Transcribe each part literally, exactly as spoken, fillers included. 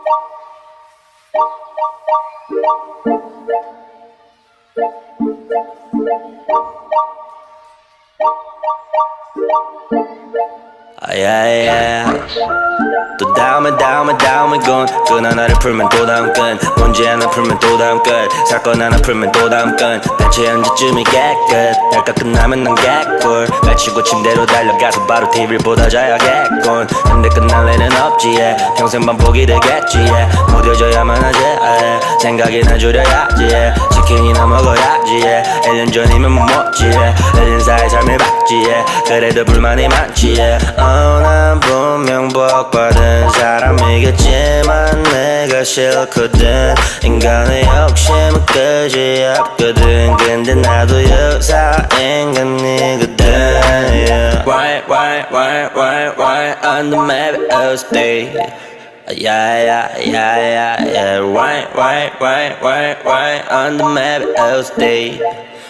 Ah, yeah, yeah. 또 다음에 다음에 다음에 건 하나를 풀면 또 다음 건 문제 하나 풀면 또 다음 건 사건 하나 풀면 또 다음 건 대체 언제쯤이 깨끗 날까 끝나면 난 개꿀 마치고 침대로 달려가서 바로 티비를 보다 자야겠군. 근데 끝날 리는 없지 yeah. 평생 반복이 되겠지 yeah. 무뎌져야만 하지 yeah. 생각이나 줄여야지 yeah. 치킨이나 먹어야지 yeah. 일 년 전이면 못 먹지 yeah. 일 년 사이 삶을 봤지 yeah. 그래도 불만이 많지 yeah. 어, 난 분명 복받은 사람이겠지만 내가 싫거든. 인간의 욕심은 끝이 없거든. 근데 나도 유사인간이거든 yeah. Why, why, why, why, why on the map I'll stay. Yeah, yeah, yeah, yeah, yeah. Why, why, why, why, why on the map I'll stay.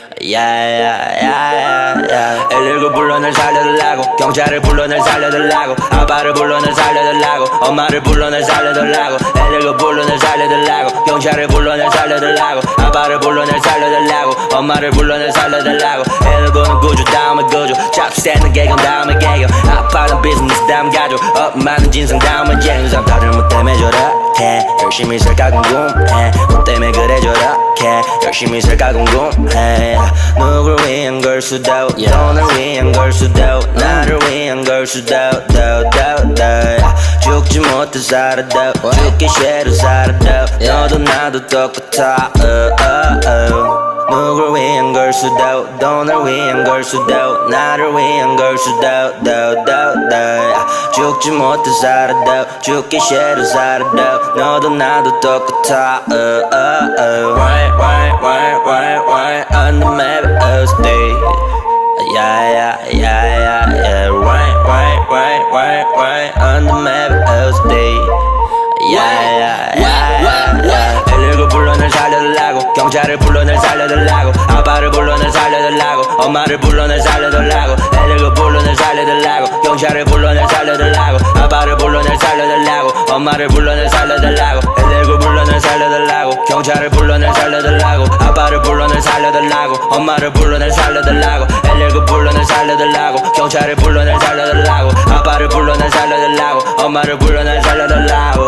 야야야야야 일일구 불러 날 살려달라고 경찰을 불러 날 살려달라고 아빠를 불러 날 살려달라고 엄마를 불러 날 살려달라고 일일구 불러 날 살려달라고 경찰을 불러 날 살려달라고 아빠를 불러 날 살려달라고 엄마를 불러 날 살려달라고 일일구는 구조 다음에 구조 잡스는 개경 다음에 개경 아빠는 비즈니스 다음 가족 엄마는 진상 다음에 진상 다들 뭐 때문에 저렇게 열심히 살까 궁금해 뭐 때문에 그래 저렇게 열심히 살까 궁금해 누굴 위한 걸 수도 yeah. 돈을 위한 걸 수도 나를 위한 걸 수도 도, 도, 도. 죽지 못해 살아도 죽기 싫어 살아도 yeah. 너도 나도 똑같아 uh, uh, uh. 누굴 위한 걸 수도 돈을 위한 걸 수도 나를 위한 걸 수도 도, 도, 도. 죽지 못해 살아도 죽기 싫어 살아도 너도 나도 똑같아 uh, uh, uh. Why, why, why, why, why on the map I'll stay. Yeah, yeah, yeah, yeah, yeah. Why, why, why, why, why on the map I'll stay. Yeah, yeah, yeah, yeah, yeah. 일일구 불러 날 살려달라고 경찰을 불러 날 살려달라고 아빠를 불러 날 살려달라고 엄마를 불러 날 살려달라고 일일구 불러 날 살려달라고 경찰을 불러 날 살려달라고 아빠를 불러 날 살려달라고 엄마를 불러 날 살려달라고 일일구 불러 날 살려달라고 경찰을 불러 날 살려달라고 아빠를 불러 날 살려달라고 엄마를 불러 날 살려달라고 일일구 불러 날 살려달라고 경찰을 불러 날 살려달라고 아빠를 불러 날 살려달라고 엄마를 불러 날 살려달라고